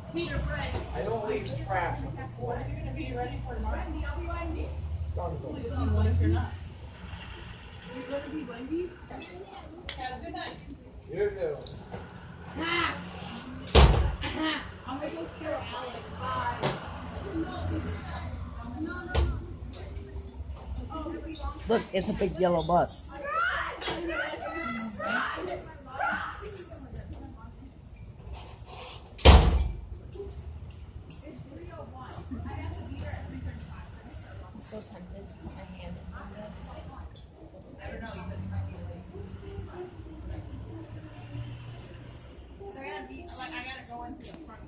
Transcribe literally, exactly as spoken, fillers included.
I don't leave trash on the floor. Are you going to be ready for tomorrow? What if you're not? You're going to be Wendy's? Have a good night. You do. Ha! I'm going to go scare Alex. Bye. Look, it's a big yellow bus. I'm so tempted to put my hand in it. I don't know. You might be late. So I gotta be, like, I gotta go into the front.